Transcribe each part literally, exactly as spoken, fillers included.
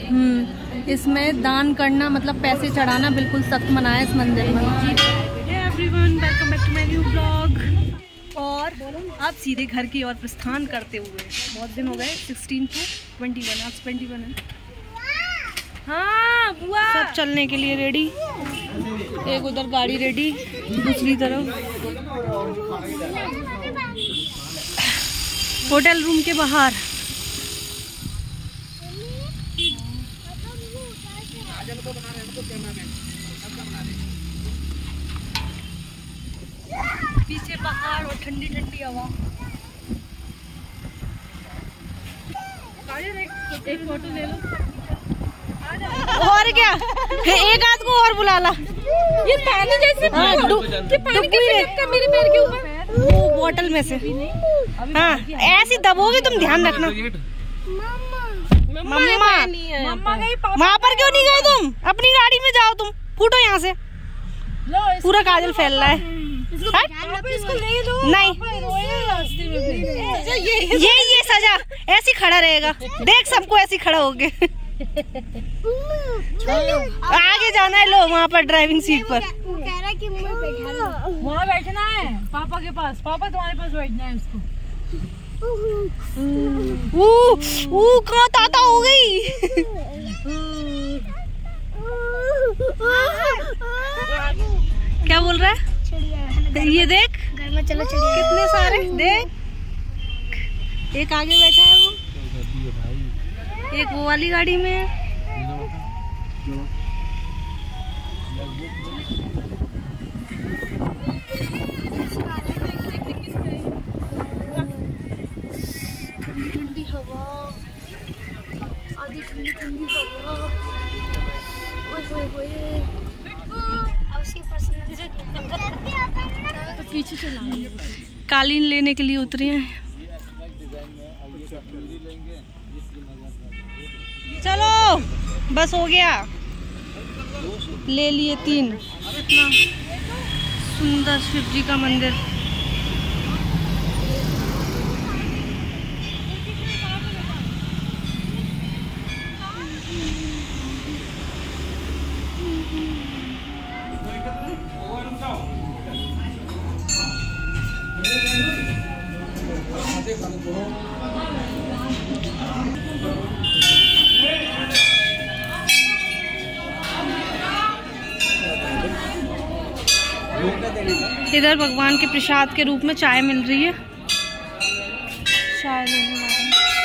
हम्म इसमें दान करना मतलब पैसे चढ़ाना बिल्कुल सख्त मना है इस मंदिर में। Everyone welcome back to my new blog. और आप सीधे घर की ओर प्रस्थान करते हुए बहुत दिन हो गए, सिक्सटीन टू ट्वेंटी वन आज ट्वेंटी वन है। हाँ बुआ सब चलने के लिए रेडी। एक उधर गाड़ी रेडी, दूसरी तरफ होटल रूम के बाहर। पीछे पहाड़ और ठंडी ठंडी हवा। एक फोटो ले लो। और क्या, एक आध को और बुला ला। ये पानी जैसे हाँ, कि पानी कैसे लगता है मेरे पैर के ऊपर? वो बोतल में से। हाँ ऐसी दबोगे तुम, ध्यान रखना। मम्मा वहाँ पर क्यों नहीं गए तुम? अपनी गाड़ी में जाओ तुम, फूटो यहाँ से। पूरा काजल फैल रहा है। इसको ले लो। नहीं ये ये सजा ऐसी खड़ा रहेगा, देख सबको ऐसी खड़ा होके। आगे जाना है, लो वहाँ पर ड्राइविंग सीट पर। वहाँ बैठना है पापा के पास, पापा तुम्हारे पास बैठना है उसको। वो कहाँ ताता हो गई। क्या बोल रहा है? ये देख घर में चलो चिड़िया कितने सारे, देख एक आगे बैठा है वो, एक वो वाली गाड़ी में है। ठंडी हवा, आधी ठंडी ठंडी हवा। ओए ओए ओए पीछे चला। कालीन लेने के लिए उतरे हैं। चलो बस हो गया, ले लिए तीन। इतना सुंदर शिव जी का मंदिर। इधर भगवान के प्रसाद के रूप में चाय मिल रही है। चाय लेने वाले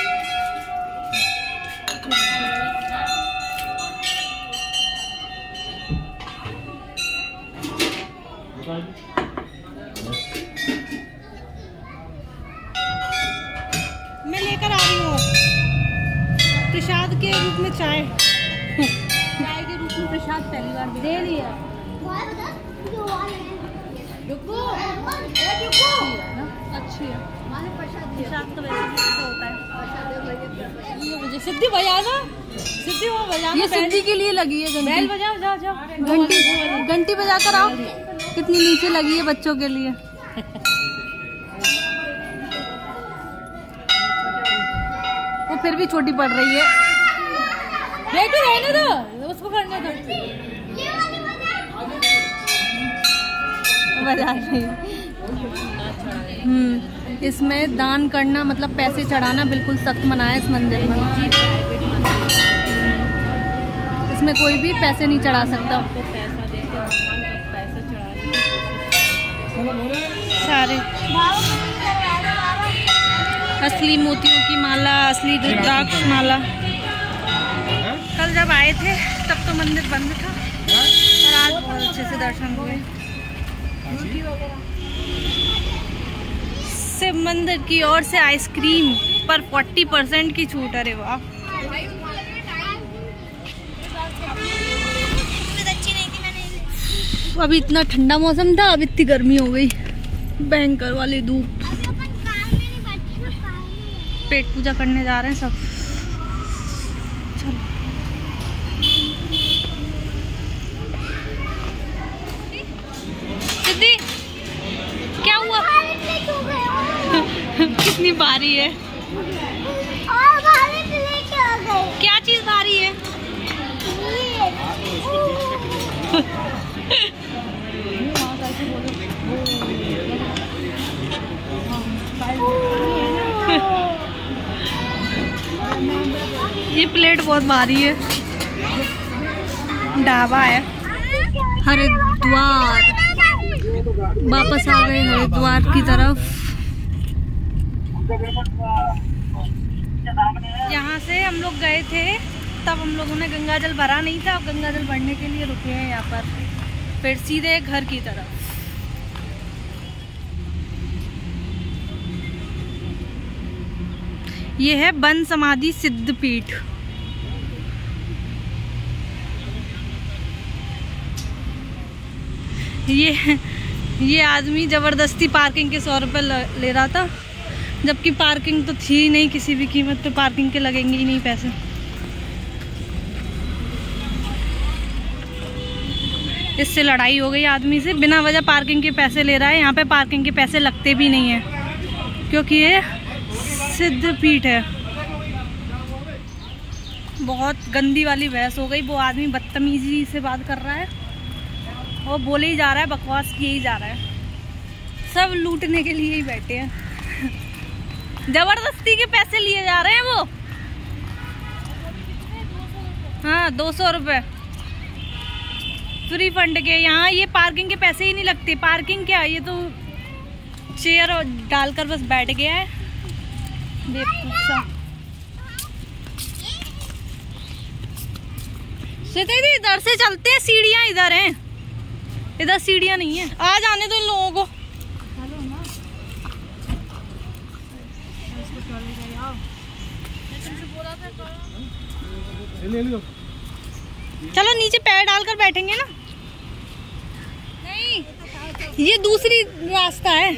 मैं लेकर आ रही हूँ प्रसाद के रूप में चाय। चाय के रूप में प्रसाद पहली बार दे दिया। अच्छी है प्रसाद तो वैसे होता है। सिद्धि बजाना, सिद्धि वो बजाना। ये सिद्धि के लिए लगी है बैल बजाओ, जाओ जाओ। घंटी घंटी बजा कर आओ। कितनी नीचे लगी है बच्चों के लिए। वो फिर भी छोटी पड़ रही है। देखो रहने दो, उसको करने दो। बजा रही। हम्म इसमें दान करना मतलब पैसे चढ़ाना बिल्कुल सख्त मना है इस मंदिर में। इसमें कोई भी पैसे नहीं चढ़ा सकता। सारे असली मोतियों की माला, असली रुद्राक्ष माला। कल जब आए थे तब तो मंदिर बंद था, और आज बहुत अच्छे से दर्शन हुए। शिव मंदिर की ओर से आइसक्रीम पर चालीस परसेंट की छूट। अरे वाह, अभी इतना ठंडा मौसम था, अब इतनी गर्मी हो गई। भयंकर वाली धूप। पेट पूजा करने जा रहे हैं सब। चलो सिद्धि, क्या हुआ? कितनी भारी है? क्या चीज भारी है? ये प्लेट बहुत भारी है। ढाबा है हरिद्वार। वापस आ गए हरिद्वार की तरफ। यहाँ से हम लोग गए थे तब हम लोगों ने गंगा जल भरा नहीं था, और गंगा जल भरने के लिए रुके हैं यहाँ पर, फिर सीधे घर की तरफ। ये है वन समाधि सिद्ध पीठ। ये ये आदमी जबरदस्ती पार्किंग के सौ रुपये ले रहा था, जबकि पार्किंग तो थी नहीं, किसी भी कीमत पे पार्किंग के लगेंगे ही नहीं पैसे। इससे लड़ाई हो गई आदमी से, बिना वजह पार्किंग के पैसे ले रहा है। यहाँ पे पार्किंग के पैसे लगते भी नहीं हैं क्योंकि ये सिद्ध पीठ है। बहुत गंदी वाली बहस हो गई। वो आदमी बदतमीजी से बात कर रहा है, वो बोले ही जा रहा है, बकवास किए ही जा रहा है। सब लूटने के लिए ही बैठे हैं। जबरदस्ती के पैसे लिए जा रहे हैं वो। हाँ, दो सौ रुपये फ्री फंड के। यहाँ ये पार्किंग के पैसे ही नहीं लगते। पार्किंग क्या, ये तो चेयर डालकर बस बैठ गया है। इधर से चलते हैं, सीढ़ियाँ इधर हैं, इधर सीढ़ियाँ नहीं है। आ जाने दो इन लोगों को। चलो नीचे पैर डालकर बैठेंगे ना। नहीं, ये दूसरी रास्ता है।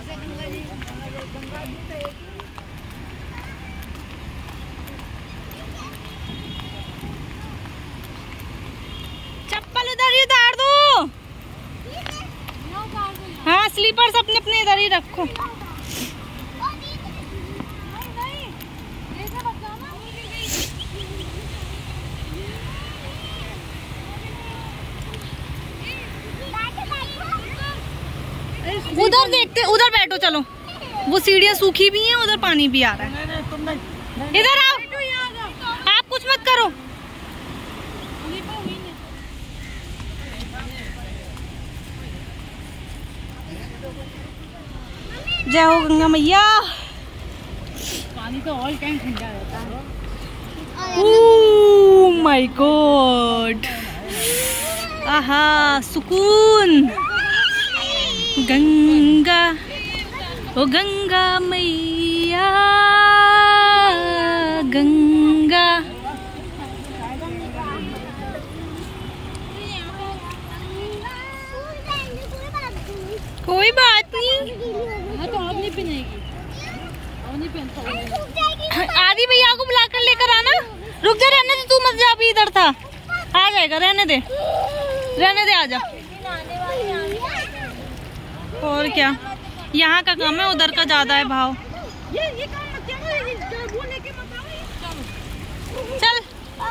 चप्पल उधर ही उतार दो। हाँ, स्लीपर्स अपने अपने इधर ही रखो। उधर देखते, उधर बैठो। चलो, वो सीढ़ियाँ सूखी भी हैं, उधर पानी भी आ रहा है। इधर आओ, आप कुछ मत करो। जय हो गंगा मैया। पानी तो ऑल टाइम ठंडा रहता है। ओह माय गॉड, आहा सुकून। गंगा, ओ गंगा मैया, गंगा। कोई बात नहीं। हाँ, तो आप नहीं पहनेगी, आप नहीं पहनता। आदि भैया को बुलाकर लेकर आना। रुक जा, रहने दे, तू मत जा, अभी इधर था। आ जाएगा, रहने दे, रहने दे, आ जा। और क्या, यहाँ का कम है, उधर का ज्यादा है भाव। चल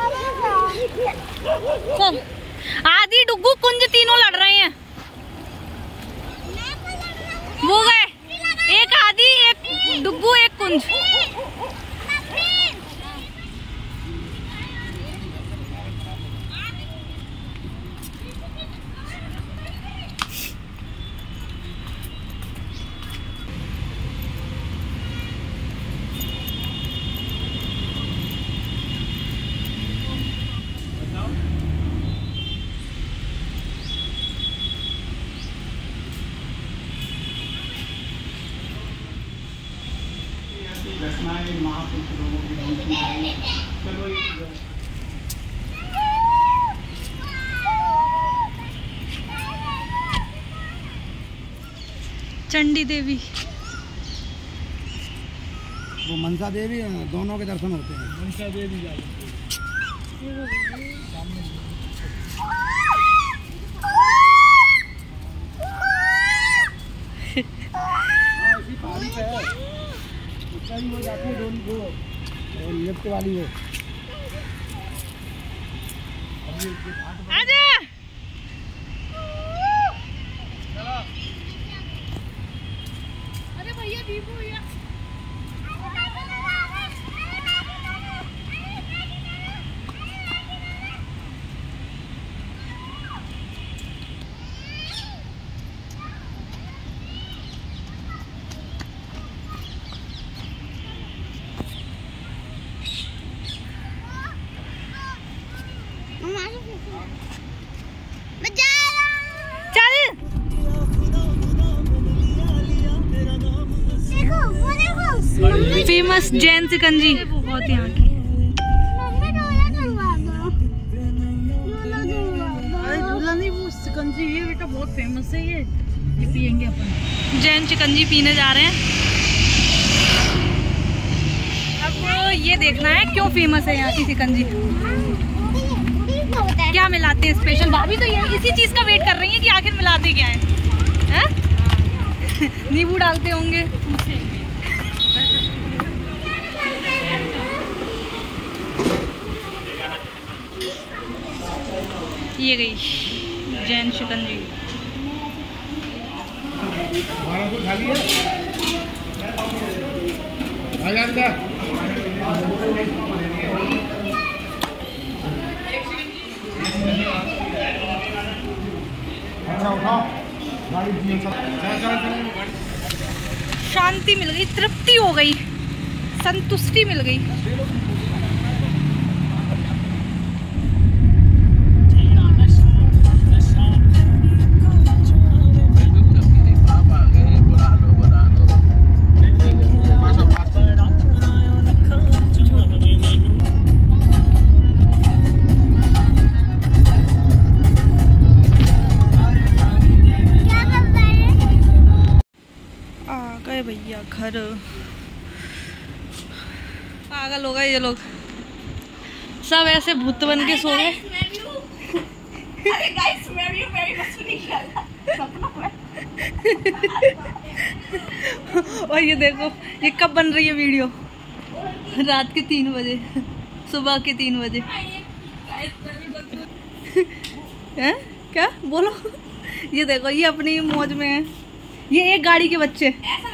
चल। आदि, डुग्गू, कुंज तीनों लड़ रहे हैं। वो गए, एक आदि, एक डुग्गू, एक कुंज। चंडी देवी, वो मनसा देवी, दोनों के दर्शन होते हैं। मनसा देवी वो जाती है, वो लिफ्ट वाली वो। आजा। अरे भैया, दीपू भैया। चल फेमस जैन शिकंजी बहुत यहाँ की। शिकंजी ये बेटा बहुत फेमस है, ये ये पियेंगे अपन। जैन शिकंजी पीने जा रहे हैं। अब ये देखना है क्यों फेमस है यहाँ की शिकंजी, क्या मिलाते हैं स्पेशल। भाभी तो ये इसी चीज का वेट कर रही है कि आखिर मिलाते क्या है, हैं? नींबू डालते होंगे। ये गई जैन शिकंजी। शांति मिल गई, तृप्ति हो गई, संतुष्टि मिल गई। भैया घर पागल हो गए ये लोग, सब ऐसे भूत बन के सो गए। और ये देखो ये कब बन रही है वीडियो, रात के तीन बजे, सुबह के तीन बजे। हैं क्या बोलो, ये देखो ये अपनी मौज में है, ये एक गाड़ी के बच्चे।